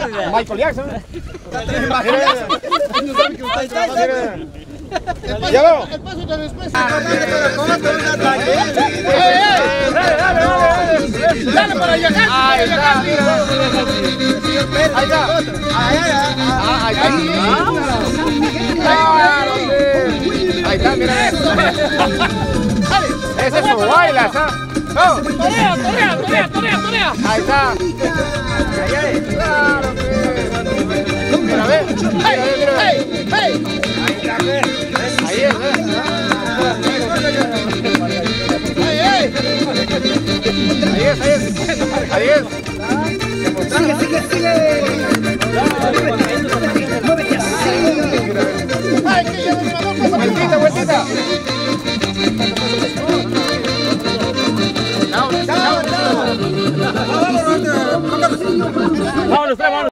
Michael Jackson. Ya veo. El paso de respuesta. Dale para allá. Ahí está. Ahí está. Ahí está, mira. Ese es su baila, ¿sabes? Torea. Ahí está. Claro, mira, ve. Mira. Ahí es, Ahí es.